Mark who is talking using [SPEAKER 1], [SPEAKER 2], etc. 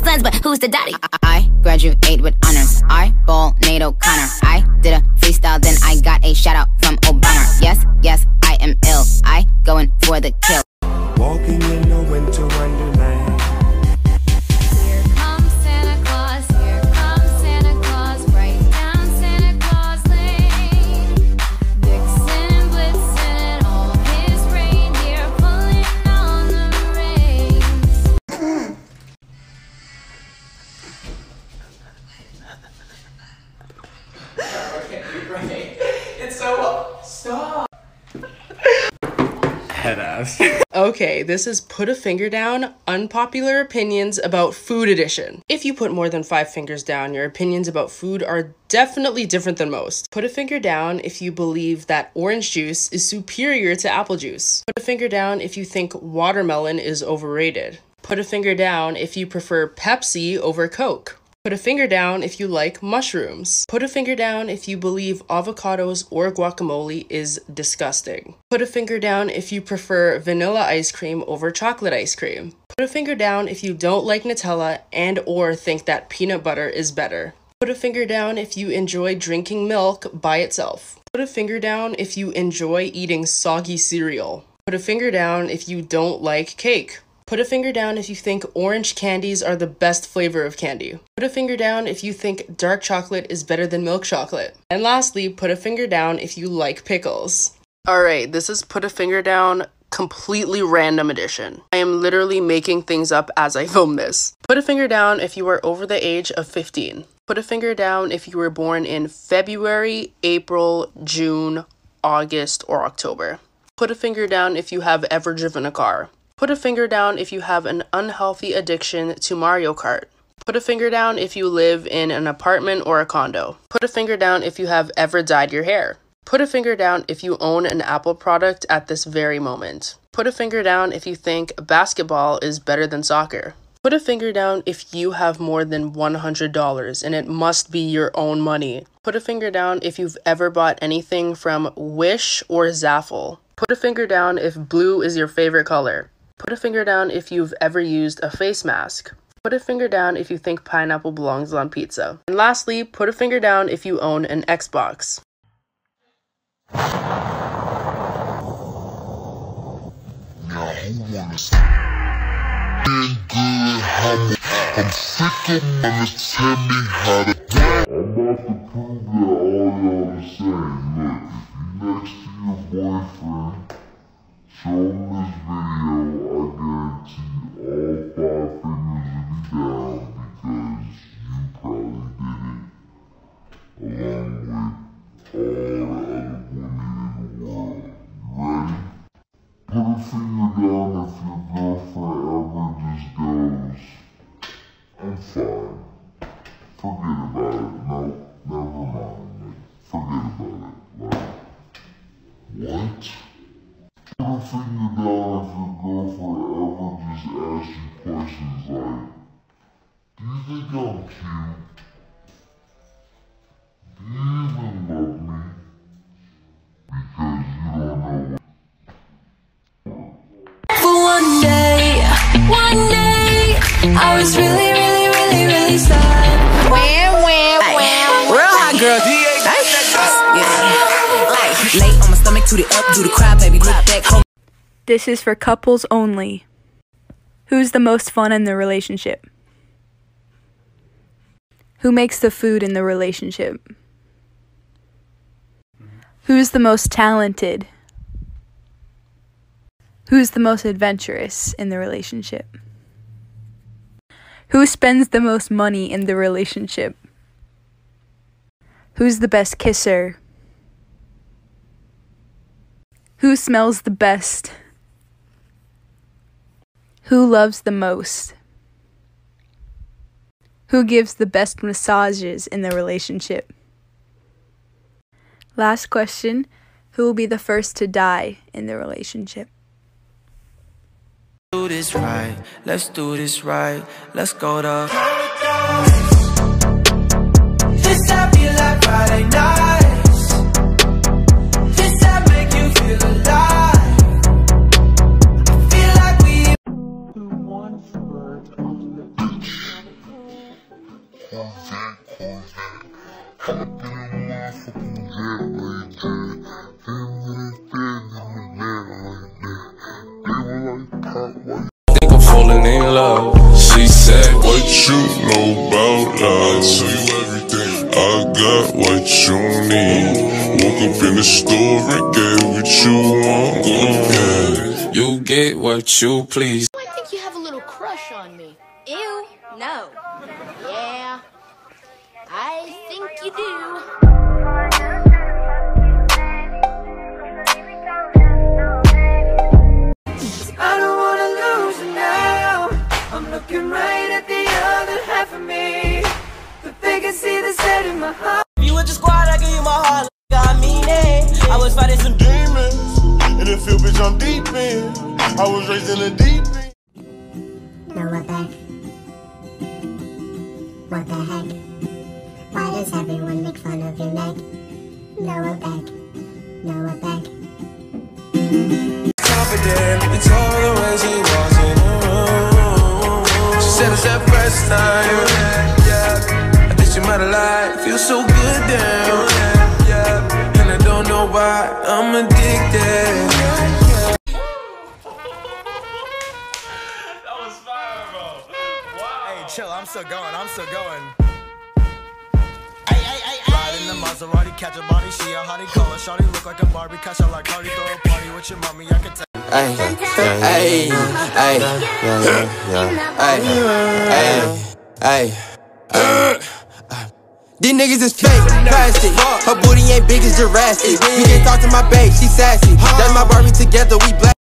[SPEAKER 1] sons, but who's the daddy? I graduate with honors. I ball Nate O'Connor. I did a freestyle, then I got a shout out from Obama. Yes, yes, I am ill. I going for the kill.
[SPEAKER 2] Walking in a winter wonderland.
[SPEAKER 3] Here comes Santa Claus, here comes Santa Claus, right down Santa Claus Lane. Vixen, Blitzen, and all his reindeer pulling on the reins.
[SPEAKER 4] Okay, you're right. It's so... Stop! Headass.
[SPEAKER 5] Okay, this is Put a Finger Down, Unpopular Opinions About Food Edition. If you put more than 5 fingers down, your opinions about food are definitely different than most. Put a finger down if you believe that orange juice is superior to apple juice. Put a finger down if you think watermelon is overrated. Put a finger down if you prefer Pepsi over Coke. Put a finger down if you like mushrooms. Put a finger down if you believe avocados or guacamole is disgusting. Put a finger down if you prefer vanilla ice cream over chocolate ice cream. Put a finger down if you don't like Nutella and or think that peanut butter is better. Put a finger down if you enjoy drinking milk by itself. Put a finger down if you enjoy eating soggy cereal. Put a finger down if you don't like cake. Put a finger down if you think orange candies are the best flavor of candy. Put a finger down if you think dark chocolate is better than milk chocolate. And lastly, put a finger down if you like pickles. Alright, this is Put a Finger Down, completely random edition. I am literally making things up as I film this. Put a finger down if you are over the age of 15. Put a finger down if you were born in February, April, June, August, or October. Put a finger down if you have ever driven a car. Put a finger down if you have an unhealthy addiction to Mario Kart. Put a finger down if you live in an apartment or a condo. Put a finger down if you have ever dyed your hair. Put a finger down if you own an Apple product at this very moment. Put a finger down if you think basketball is better than soccer. Put a finger down if you have more than $100 and it must be your own money. Put a finger down if you've ever bought anything from Wish or Zaful. Put a finger down if blue is your favorite color. Put a finger down if you've ever used a face mask. Put a finger down if you think pineapple belongs on pizza. And lastly, put a finger down if you own an Xbox.
[SPEAKER 6] Now who wants I'm sick of mama tell me how to I'm about to prove that all y'all the same. Look, if you next to your boyfriend, show him this video, I guarantee all 5 fingers will be down because you probably did it along with all the other women in the world. You ready? Put a finger down if your girlfriend ever just goes, I'm fine. Forget about it. No, never mind. Forget about it. Like, what? Put a finger down if your girlfriend ever just asks you questions like, do you think I'm cute? Do you even love me? Because you don't know what.
[SPEAKER 3] For one day, I was really sad.
[SPEAKER 1] Real hot girl. Yeah. Lay on my stomach, to the up, do the cry, baby, look back home.
[SPEAKER 7] This is for couples only. Who's the most fun in the relationship? Who makes the food in the relationship? Who's the most talented? Who's the most adventurous in the relationship? Who spends the most money in the relationship? Who's the best kisser? Who smells the best? Who loves the most? Who gives the best massages in the relationship? Last question, who will be the first to die in the relationship?
[SPEAKER 8] Do this right, let's do this right, let's go to this time feel like Friday nights. This time make you feel alive. I feel like we
[SPEAKER 6] The one bird on the beach. Think I'm falling in love. She said, what you know about love? I tell you everything. I got what you need. Woke up in the store and get what you want. Yeah. You get what you please.
[SPEAKER 9] I think you have a little crush on me. Ew, no. Yeah, I think you do.
[SPEAKER 8] I don't wanna lose you now. I'm looking right at the other half of me, but they can see the set in my heart.
[SPEAKER 10] If you with the squad, I give you my heart. I mean it. I was fighting some
[SPEAKER 6] Demons in the field, bitch, I'm deep in. I was raised in the deep end.
[SPEAKER 11] Noah Beck. What the heck? Why does everyone make fun of your neck? Noah Beck. Noah Beck.
[SPEAKER 8] Confident, we told her when she walks in the room. She said it's that first time. Yeah, I think she might have lied. Feels so good down. Yeah, and I don't know why I'm addicted.
[SPEAKER 12] Chill, I'm still going, Riding the Maserati, catch a body, she a hottie, call her shawty, look like a Barbie, catch her like Cardi, throw a party with your mommy, I can tell.
[SPEAKER 10] These niggas is fake, plastic. Her booty ain't big as Jurassic. You can't talk to my babe, she sassy. That's my Barbie together, we black.